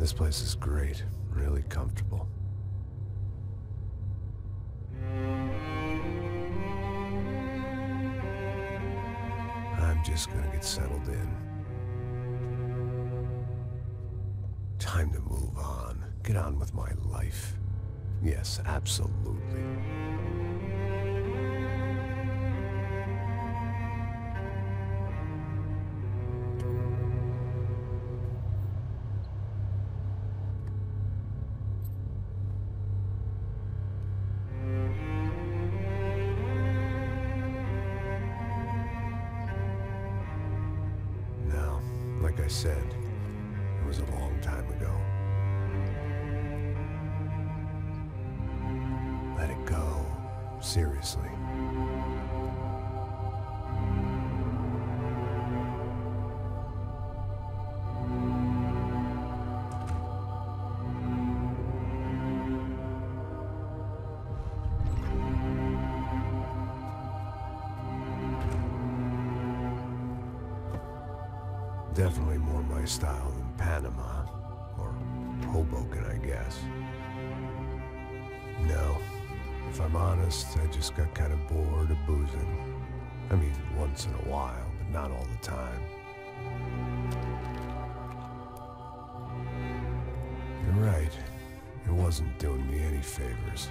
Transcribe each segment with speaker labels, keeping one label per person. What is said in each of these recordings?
Speaker 1: This place is great, really comfortable. I'm just gonna get settled in. Time to move on. Get on with my life. Yes, absolutely. Now, like I said, it was a long time ago. Let it go. Seriously. Definitely more my style than Panama, or Hoboken, I guess. No, if I'm honest, I just got kind of bored of boozing. I mean, once in a while, but not all the time. You're right, it wasn't doing me any favors.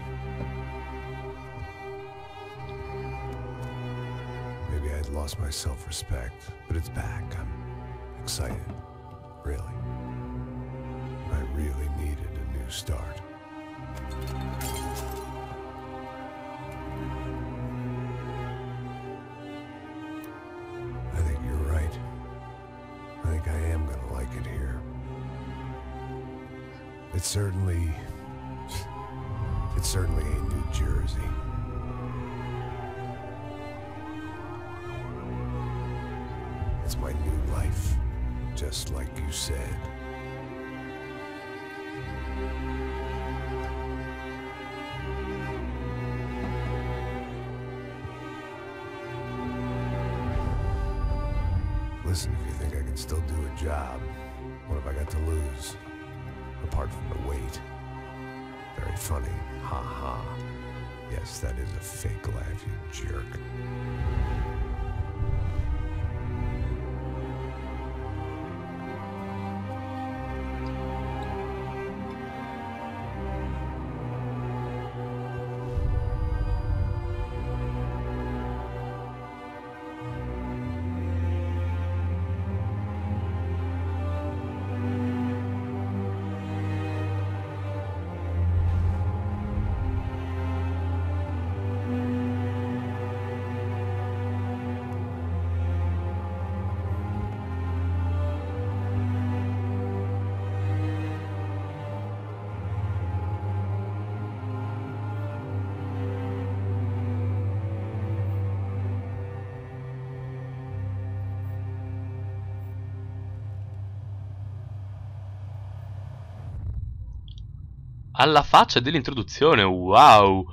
Speaker 1: Maybe I'd lost my self-respect, but it's back. I'm excited, really. I really needed a new start. I think you're right. I think I am gonna like it here. It's certainly ain't New Jersey. It's my new life. Just like you said. Listen, if you think I can still do a job, what have I got to lose? Apart from the weight. Very funny. Ha ha. Yes, that is a fake laugh, you jerk.
Speaker 2: Alla faccia dell'introduzione, wow!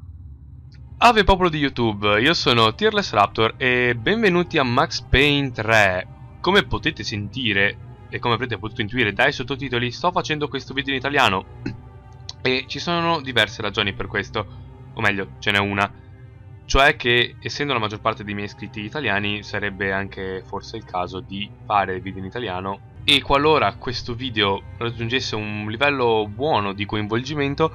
Speaker 2: Ave popolo di YouTube, io sono Tearless Raptor e benvenuti a Max Payne 3. Come potete sentire e come avrete potuto intuire dai sottotitoli, sto facendo questo video in italiano e ci sono diverse ragioni per questo, o meglio, ce n'è una, cioè che essendo la maggior parte dei miei iscritti italiani sarebbe anche forse il caso di fare video in italiano. E qualora questo video raggiungesse un livello buono di coinvolgimento,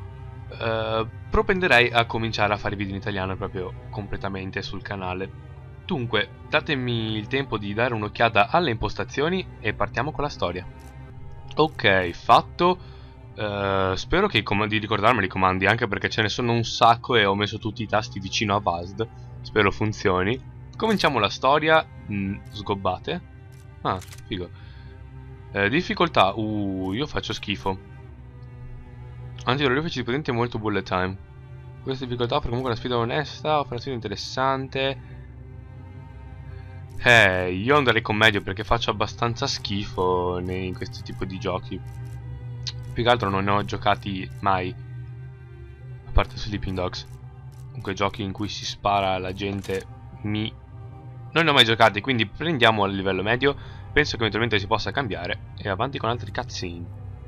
Speaker 2: propenderei a cominciare a fare video in italiano proprio completamente sul canale. Dunque, datemi il tempo di dare un'occhiata alle impostazioni e partiamo con la storia. Ok, fatto. Spero che di ricordarmeli i comandi, anche perché ce ne sono un sacco e ho messo tutti i tasti vicino a VASD. Spero funzioni. Cominciamo la storia. Sgobbate. Ah, figo. Difficoltà, io faccio schifo. Antirolifeci di potente e molto bullet time. Questa difficoltà offre comunque una sfida onesta, operazione interessante. Io andrei con medio perché faccio abbastanza schifo in questo tipo di giochi. Più che altro non ne ho giocati mai, a parte Sleeping Dogs. Comunque giochi in cui si spara alla gente non ne ho mai giocati, quindi prendiamo a livello medio. Penso che eventualmente si possa cambiare e avanti con altri cutscene.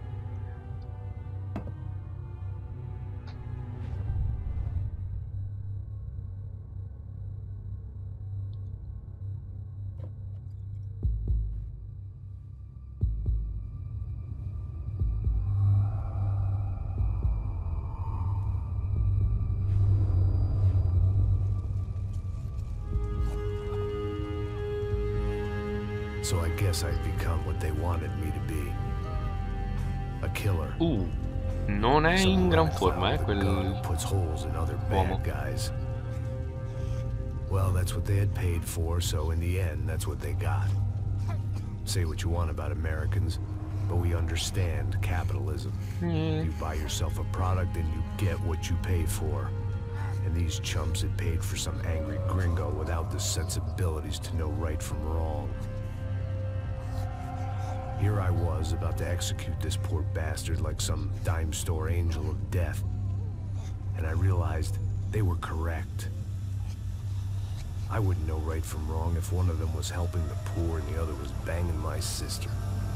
Speaker 1: So I guess I'd become what they wanted me to be. A killer.
Speaker 2: Non è in gran forma,
Speaker 1: quel puts holes in other bad guys. Well, that's what they had paid for, so in the end, that's what they got. Say what you want about Americans, but we understand capitalism. You buy yourself a product and you get what you pay for. And these chumps had paid for some angry gringo without the sensibilities to know right from wrong. Here I was, about to execute this poor bastard like some dime store angel of death. And I realized they were correct. I wouldn't know right from wrong if one of them was helping the poor and the other was banging my sister.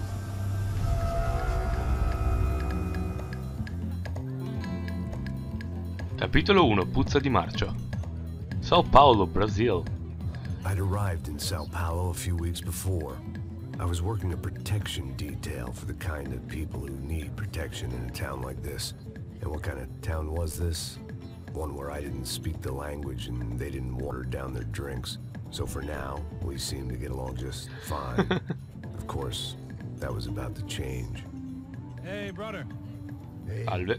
Speaker 2: Capitolo 1. Puzza di marcio. Sao Paulo, Brazil.
Speaker 1: I'd arrived in Sao Paulo a few weeks before. I was working a protection detail for the kind of people who need protection in a town like this. And what kind of town was this? One where I didn't speak the language and they didn't water down their drinks. So for now, we seemed to get along just fine. Of course, that was about to change.
Speaker 3: Hey, brother.
Speaker 1: Hey.
Speaker 2: Salve.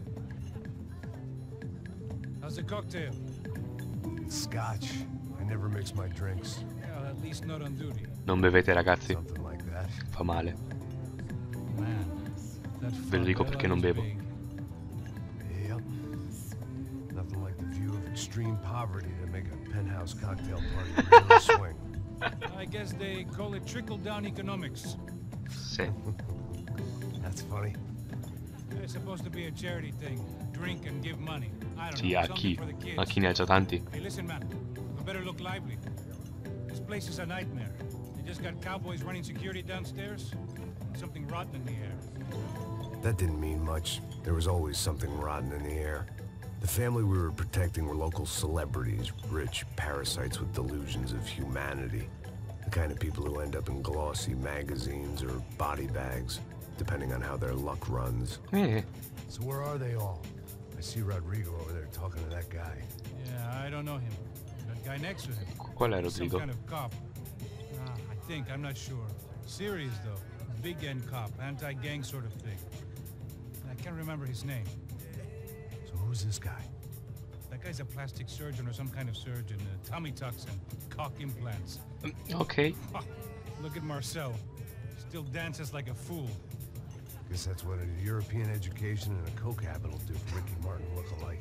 Speaker 3: How's the cocktail?
Speaker 1: Scotch. I never mix my drinks.
Speaker 3: Yeah, at least not on duty.
Speaker 2: Non bevete, ragazzi.
Speaker 1: Something like that.
Speaker 2: Fa male.
Speaker 3: Man, that
Speaker 2: Ve lo dico perché non bevo.
Speaker 1: Yep. Nothing like the view of extreme poverty to make a penthouse cocktail party really swing.
Speaker 3: I guess they call it trickle-down economics.
Speaker 2: Sì.
Speaker 1: That's funny.
Speaker 3: It's supposed to be a charity thing. Drink and give money. I don't
Speaker 2: Sì,
Speaker 3: know.
Speaker 2: a
Speaker 3: Something
Speaker 2: chi?
Speaker 3: for the kids.
Speaker 2: A chi ne ha già tanti?
Speaker 3: Hey, listen, man. We better look lively. This place is a nightmare. They just got cowboys running security downstairs. Something rotten in the air.
Speaker 1: That didn't mean much. There was always something rotten in the air. The family we were protecting were local celebrities, rich parasites with delusions of humanity. The kind of people who end up in glossy magazines or body bags, depending on how their luck runs. So where are they all? I see Rodrigo over there talking to that guy.
Speaker 3: Yeah, I don't know him. That guy next to him.
Speaker 2: Qual è
Speaker 3: Some
Speaker 2: Rodrigo?
Speaker 3: kind of cop. I think, I'm not sure. Serious though. Big end cop, anti-gang sort of thing. I can't remember his name.
Speaker 1: So who's this guy?
Speaker 3: That guy's a plastic surgeon or some kind of surgeon. Tummy tucks and cock implants.
Speaker 2: Ok.
Speaker 3: Look at Marcel. Still dances like a fool.
Speaker 1: Guess that's what a European education and a coke habit will do to Ricky Martin look alike.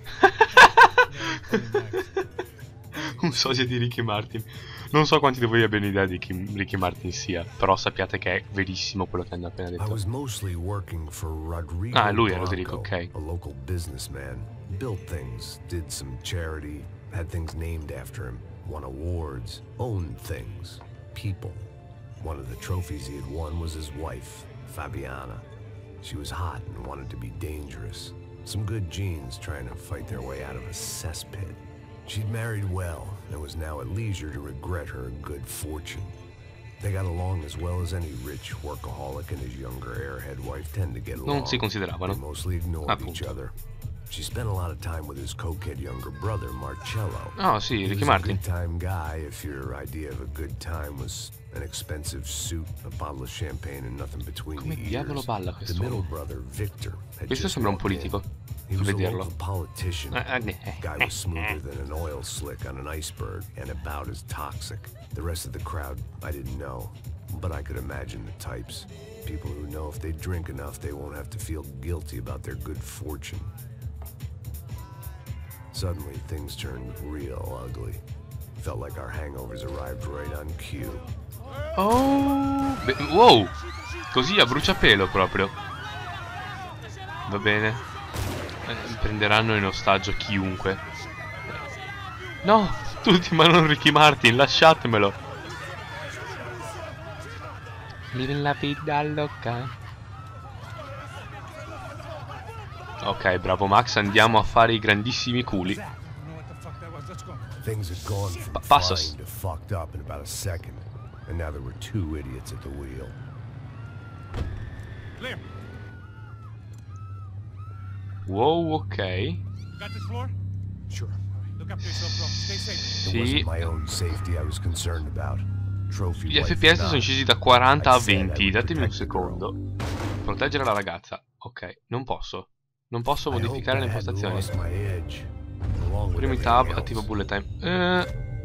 Speaker 2: Un sosia di Ricky Martin. Non so quanti di voi abbiano idea di chi Ricky Martin sia, però sappiate che è verissimo quello che hanno appena
Speaker 1: I
Speaker 2: detto.
Speaker 1: was mostly working for Rodrigo
Speaker 2: Ah, lui è
Speaker 1: Blanco,
Speaker 2: Rodrigo, ok.
Speaker 1: a local businessman. Built things, did some charity, had things named after him, won awards, owned things, people. One of the trophies he had won was his wife, Fabiana. She was hot and wanted to be dangerous. Some good genes trying to fight their way out of a cesspit. She'd married well and was now at leisure to regret her good fortune. They got along as well as any rich workaholic and his younger airhead wife tend to get along.
Speaker 2: Non si consideravano.
Speaker 1: They mostly ignored each
Speaker 2: Appunto.
Speaker 1: other. She spent a lot of time with his cokehead younger brother, Marcello.
Speaker 2: Ah, sì,
Speaker 1: He
Speaker 2: Ricky
Speaker 1: was
Speaker 2: Martin.
Speaker 1: a good time guy if your idea of a good time was an expensive suit, a bottle of champagne, and nothing between
Speaker 2: Come
Speaker 1: the
Speaker 2: diavolo
Speaker 1: ears.
Speaker 2: balla
Speaker 1: The middle
Speaker 2: quest'uomo?
Speaker 1: brother, Victor, had
Speaker 2: Questo
Speaker 1: just
Speaker 2: sembra un
Speaker 1: walked in.
Speaker 2: politico.
Speaker 1: He was a
Speaker 2: Vederlo.
Speaker 1: local politician. Guy was smoother
Speaker 2: Eh.
Speaker 1: than an oil slick on an iceberg and about as toxic. The rest of the crowd, I didn't know, but I could imagine the types. People who know if they drink enough, they won't have to feel guilty about their good fortune. Suddenly, things turned real ugly. Felt like our hangovers arrived right on cue.
Speaker 2: Oh, wow, così a bruciapelo proprio. Va bene. Prenderanno in ostaggio chiunque. No, tutti ma non Ricky Martin, lasciatemelo. Living la vita loca. Ok, bravo Max, andiamo a fare i grandissimi culi.
Speaker 3: I don't know what the fuck that was. Let's go.
Speaker 1: Things had gone from
Speaker 2: Passos.
Speaker 1: fine to fucked up in about a second, and now there were two idiots at the wheel.
Speaker 3: Clear.
Speaker 2: Wow, ok.
Speaker 3: Got this floor?
Speaker 1: Sure.
Speaker 3: Look after yourself, bro. Stay safe.
Speaker 1: It
Speaker 2: Sì.
Speaker 1: wasn't my own safety I was concerned about.
Speaker 2: Gli FPS sono scesi da 40 a 20. Datemi un secondo. Proteggere la ragazza. Ok, non posso. Non posso modificare le impostazioni. Premi tab, attivo bullet time.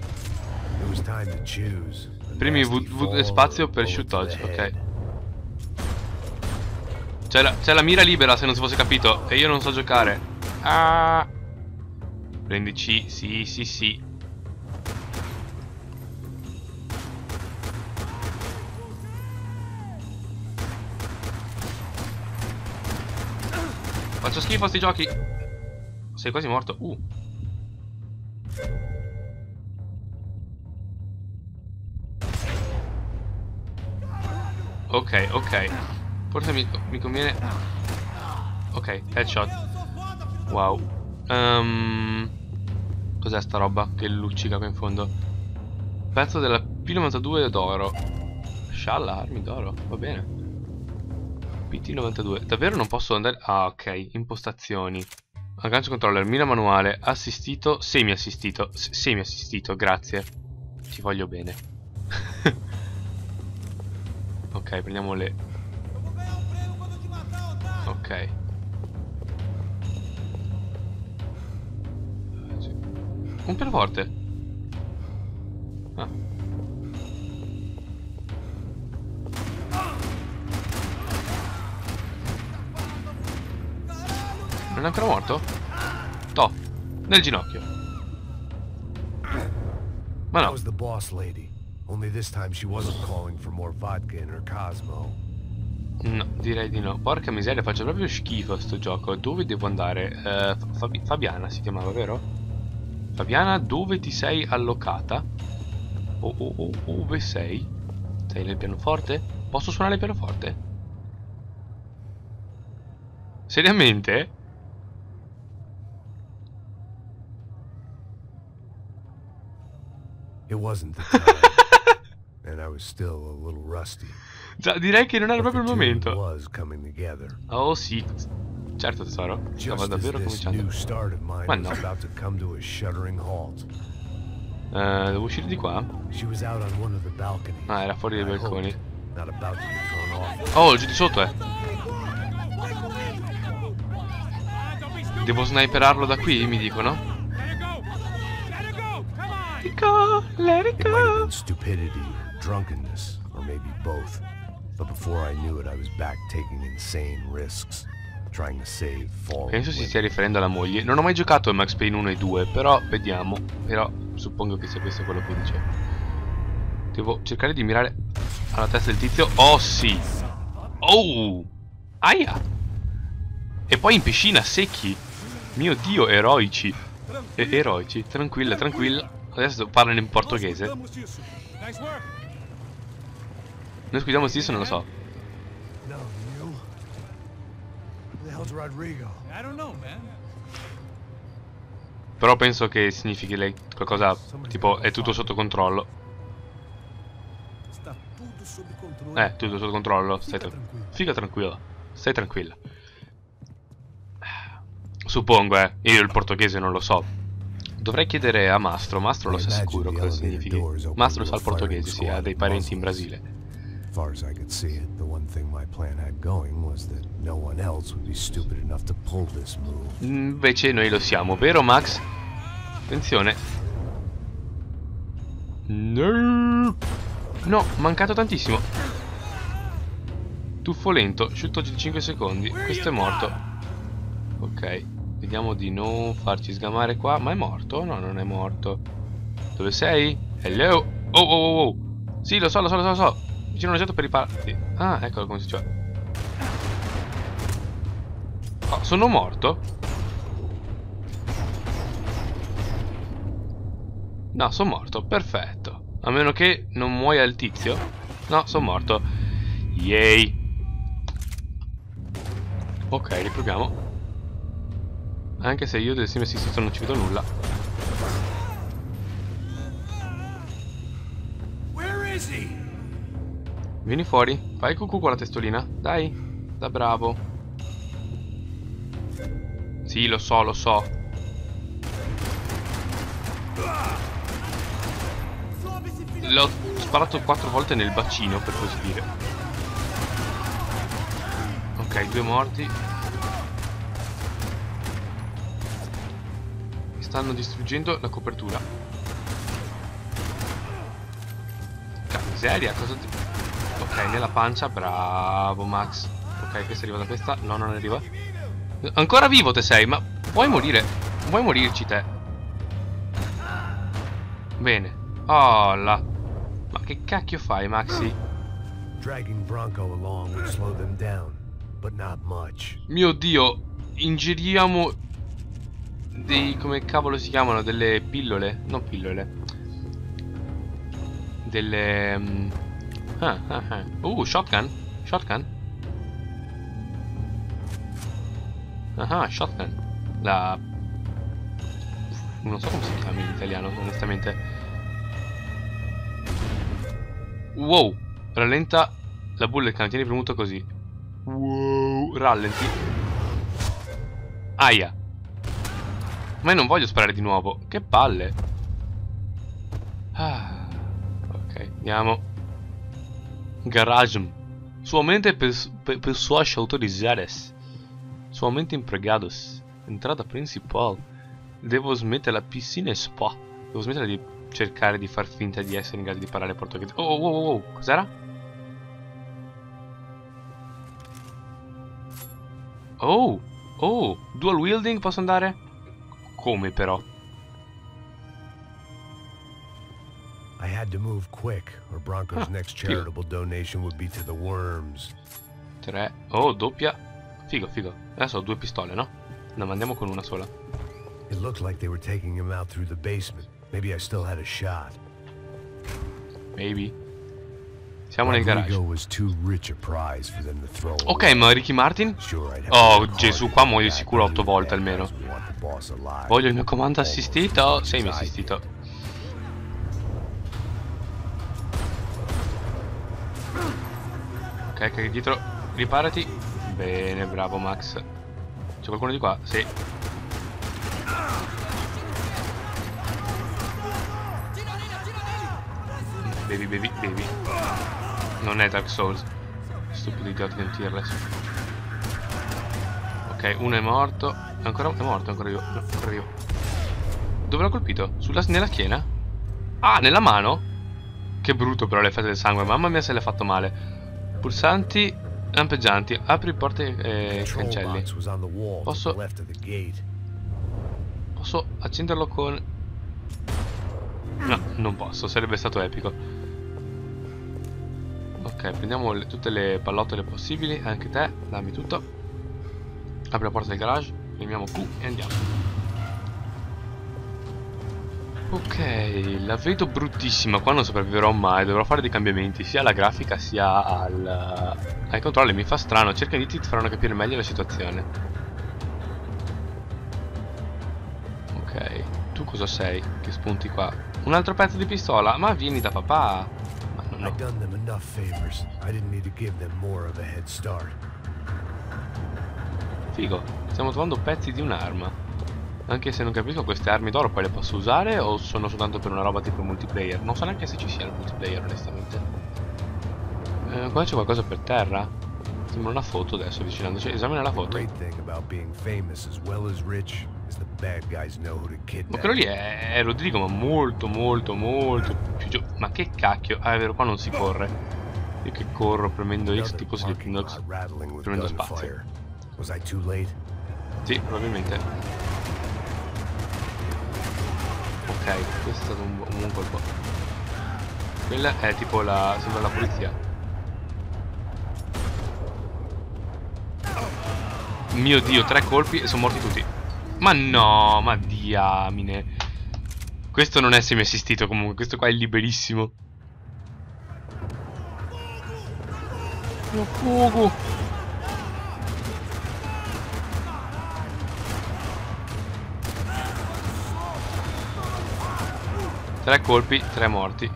Speaker 2: Premi spazio per shoot dodge, ok. C'è la mira libera, se non si fosse capito. E io non so giocare. Ah. Prendi C, sì, sì, sì. Faccio schifo a sti giochi. Sei quasi morto. Ok, ok. Forse mi conviene. Ok, headshot. Wow. Cos'è sta roba che luccica qua in fondo? Pezzo della P92 d'oro. Scialla, armi d'oro, va bene. PT92. Davvero non posso andare. Ah, ok. Impostazioni. Aggancio controller, mira manuale, assistito, semi assistito. Semi assistito, grazie. Ti voglio bene. Ok, prendiamo le. Ok. Un pianoforte. Ah. Non è ancora morto? Toh, nel ginocchio. Ma no.
Speaker 1: the boss lady. Only this time she wasn't calling for more vodka in her Cosmo.
Speaker 2: No, direi di no. Porca miseria, faccio proprio schifo a sto gioco. Dove devo andare? Fabiana si chiamava, vero? Fabiana, dove ti sei allocata? Dove sei? Sei nel pianoforte? Posso suonare il pianoforte? Seriamente?
Speaker 1: It wasn't the time, and I was still a little rusty.
Speaker 2: Già, direi che non era
Speaker 1: But
Speaker 2: proprio il
Speaker 1: the two
Speaker 2: momento.
Speaker 1: was coming together.
Speaker 2: Oh sì, certo tesoro. Stava
Speaker 1: Just as
Speaker 2: davvero
Speaker 1: this
Speaker 2: cominciando.
Speaker 1: new start of mine
Speaker 2: Ma no.
Speaker 1: was about to come to a shuddering halt.
Speaker 2: Devo uscire di qua?
Speaker 1: She was out on one of the balconies.
Speaker 2: Ah, era fuori dai
Speaker 1: I
Speaker 2: balconi.
Speaker 1: hoped, not about to be thrown off.
Speaker 2: Oh, giù di sotto, Devo sniperarlo da qui, mi dicono. Let it
Speaker 1: It might have
Speaker 2: go.
Speaker 1: been stupidity or drunkenness, or maybe both. But before I knew it, I was back taking insane risks, trying to save fallen
Speaker 2: Penso si
Speaker 1: women.
Speaker 2: stia riferendo alla moglie. Non ho mai giocato a Max Payne 1 e 2, però vediamo. Però suppongo che sia questo quello che dice. Devo cercare di mirare alla testa del tizio. Oh sì. Oh. Aia. E poi in piscina secchi. Mio Dio, eroici. Eroici. Tranquilla, tranquilla. Adesso parlano in portoghese. Noi scusiamo stesso, non lo so.
Speaker 1: No, you? Who the hell's Rodrigo?
Speaker 3: I don't know, man.
Speaker 2: Però penso che significhi lei qualcosa tipo è tutto sotto controllo.
Speaker 3: Sta tutto sotto controllo.
Speaker 2: Tutto sotto controllo. Stai
Speaker 3: tranquillo.
Speaker 2: Figa tranquilla. Stai tranquilla. Suppongo, io il portoghese non lo so. Dovrei chiedere a Mastro. Mastro lo sa sicuro cosa significhi. Mastro sa il portoghese, sì, ha dei parenti in Brasile.
Speaker 1: As far as I could see it, the one thing my plan had going was that no one else would be stupid enough to pull this move.
Speaker 2: Invece noi lo siamo, vero Max? Attenzione. No, mancato tantissimo. Tuffo lento, shooto di 5 secondi. Questo è morto. Ok, vediamo di non farci sgamare qua. Ma è morto? No, non è morto. Dove sei? Hello? Oh. Sì, lo so. Vicino un oggetto per riparare. Ah, eccolo come si dice. Oh, sono morto? No, sono morto, perfetto. A meno che non muoia il tizio. No, sono morto. Yay. Ok, riproviamo. Anche se io del sim assistito non ci vedo nulla.
Speaker 1: Where is he?
Speaker 2: Vieni fuori, fai il cucù con la testolina. Dai, da bravo. Sì, lo so. L'ho sparato 4 volte nel bacino, per così dire. Ok, 2 morti. Stanno distruggendo la copertura. Miseria, cosa ti... Ok, nella pancia, bravo Max. Ok, questa arriva da questa. No, non arriva. Ancora vivo te sei, ma vuoi morire? Vuoi morirci te? Bene. Oh là. Ma che cacchio fai, Maxi?
Speaker 1: Dragging Bronco along would slow them down, but not much.
Speaker 2: Mio Dio, ingeriamo dei... come cavolo si chiamano? Delle pillole? Non pillole. Delle... shotgun? Shotgun? Shotgun. La... non so come si chiama in italiano, onestamente. Wow, rallenta la bullet can, tieni premuto così. Wow, rallenti. Aia. Ma io non voglio sparare di nuovo. Che palle. Ok, andiamo. Garage. Suamente pessoas autorizadas. Suamente empregados. Entrata principal. Devo smettere la piscina e spa. Devo smettere di cercare di far finta di essere in grado di parlare portoghese. Oh, cos'era? Oh, dual wielding posso andare? Come però?
Speaker 1: I had to move quick, or Bronco's next charitable donation would be to the worms.
Speaker 2: 3. Oh, doppia. Figo. Adesso ho 2 pistole, no? No, ma andiamo con una sola.
Speaker 1: It looked like they were taking him out through the basement. Maybe I still had a shot.
Speaker 2: Maybe. Siamo nel garage. Ok, ma Ricky Martin? Oh, Gesù, qua muoio sicuro 8 volte almeno. Voglio il mio comando assistito. Semi assistito. Ok, dietro. Riparati. Bene, bravo Max. C'è qualcuno di qua? Sì. Bevi. Non è Dark Souls. Stupido idiota di un tearless. Ok, uno è morto. È morto ancora io. No, ancora io. Dove l'ho colpito? Nella schiena? Ah, nella mano? Che brutto però l'effetto del sangue. Mamma mia se l'ha fatto male. Pulsanti lampeggianti. Apri porte e cancelli. Posso accenderlo con... No, non posso. Sarebbe stato epico. Ok, prendiamo tutte le pallottole possibili. Anche te, dammi tutto. Apri la porta del garage. Premiamo Q e andiamo. Ok, la vedo bruttissima. Qua non sopravviverò mai. Dovrò fare dei cambiamenti sia alla grafica sia ai controlli. Mi fa strano. Cerca di ti faranno capire meglio la situazione. Ok, tu cosa sei? Che spunti qua? Un altro pezzo di pistola? Ma vieni da papà. Ma no. Figo, stiamo trovando pezzi di un'arma. Anche se non capisco, queste armi d'oro poi le posso usare o sono soltanto per una roba tipo multiplayer? Non so neanche se ci sia il multiplayer onestamente. Qua c'è qualcosa per terra? Sembra una foto adesso avvicinandoci. Esamina la foto. Ma quello lì è Rodrigo, ma molto più giù. Ma che cacchio? Ah, è vero, qua non si corre. Io che corro premendo X tipo Slipknot, premendo spazio. Sì, probabilmente. Ok, questo è stato un buon colpo. Quella è tipo sembra la polizia. Mio Dio, 3 colpi e sono morti tutti. Ma no, ma diamine. Questo non è semi assistito comunque, questo qua è liberissimo. Mio fuoco. Tre colpi, 3 morti.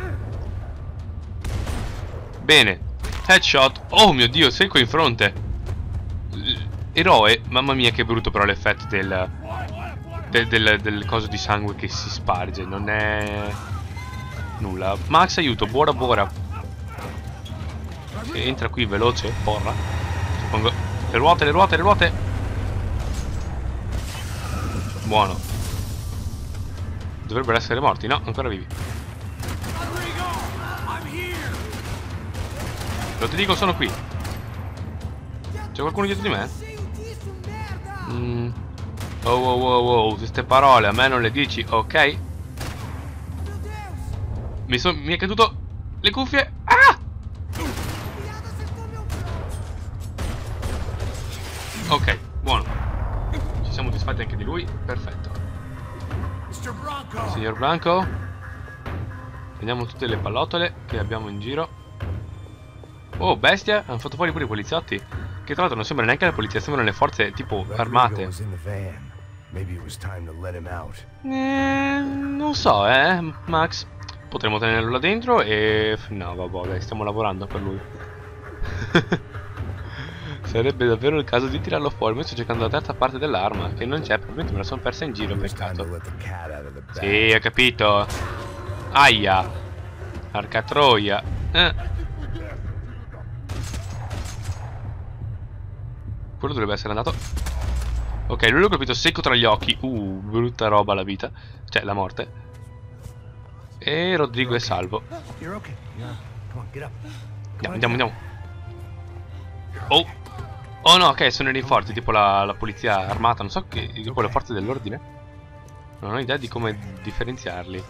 Speaker 2: Bene. Headshot. Oh mio Dio, secco in fronte. Eroe. Mamma mia che brutto però l'effetto del coso di sangue che si sparge. Non è... Nulla. Max, aiuto, buora buora. Entra qui veloce, porra. Suppongo. Le ruote, le ruote, le ruote. Buono. Dovrebbero essere morti, no? Ancora vivi. Lo ti dico, sono qui. C'è qualcuno dietro di me? Oh, oh, oh, oh, queste parole a me non le dici, ok? Mi è caduto le cuffie. Ah! Ok, buono. Ci siamo disfatti anche di lui. Perfetto. Signor Blanco, prendiamo tutte le pallottole che abbiamo in giro. Oh, bestia, hanno fatto fuori pure i poliziotti. Che tra l'altro non sembra neanche la polizia, sembrano le forze tipo armate. Non so, Max. Potremmo tenerlo là dentro e... No, vabbè, dai, stiamo lavorando per lui. Sarebbe davvero il caso di tirarlo fuori. Ma sto cercando la terza parte dell'arma, che non c'è, probabilmente me la sono persa in giro, peccato. Sì, ho capito. Aia. Arca troia. Quello dovrebbe essere andato. Ok, lui l'ho colpito secco tra gli occhi. Brutta roba la vita. Cioè, la morte. E Rodrigo è salvo. Andiamo, andiamo. Oh. Oh no, ok, sono i rinforzi, tipo la polizia armata. Non so che... tipo le forze dell'ordine. Non ho idea di come differenziarli.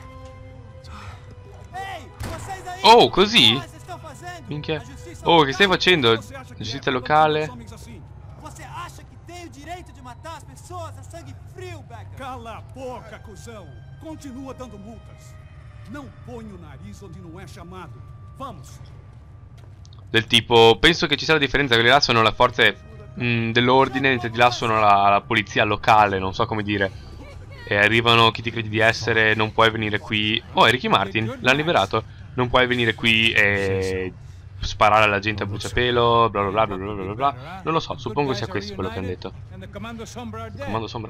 Speaker 2: Oh, così? Minchia. Oh, che stai facendo? Giustizia locale.
Speaker 3: Cala a boca, cuzão. Continua dando multas. Não põe o nariz onde não é chamado. Vamos.
Speaker 2: Del tipo, penso che ci sia la differenza. Quelli là sono le forze dell'ordine, mentre di là sono la polizia locale, non so come dire. E arrivano chi ti credi di essere, non puoi venire qui. Oh, è Ricky Martin, l'hanno liberato. Non puoi venire qui e sparare alla gente a bruciapelo, bla bla bla bla bla bla bla. Non lo so, suppongo sia questo quello che hanno detto. Comando Sombra?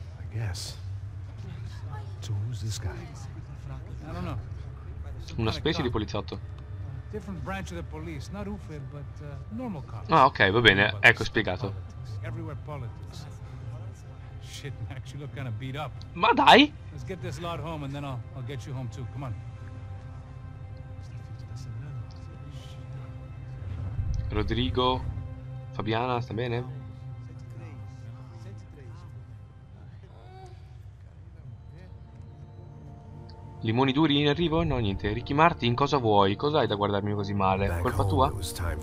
Speaker 2: Una specie di poliziotto. Ah, ok, va bene, ecco spiegato. Ma dai! Rodrigo, Fabiana, sta bene? Limoni duri in arrivo? No, niente. Ricky Martin, cosa vuoi? Cos'hai da guardarmi così male? Colpa tua?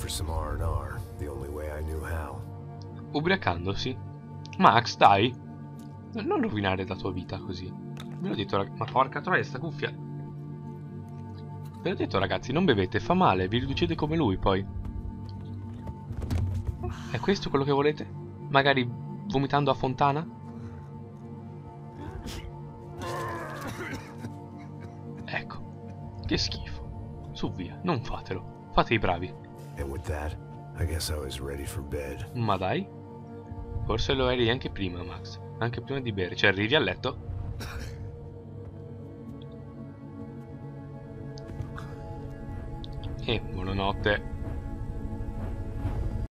Speaker 2: Ubriacandosi. Max, dai. Non rovinare la tua vita così. Ve l'ho detto, ma porca troia, sta cuffia. Ve l'ho detto, ragazzi, non bevete, fa male, vi riducete come lui, poi. È questo quello che volete? Magari vomitando a fontana? Ecco, che schifo. Su via, non fatelo. Fate i bravi. Ma dai? Forse lo eri anche prima, Max. Anche prima di bere. Cioè, arrivi a letto? Buonanotte.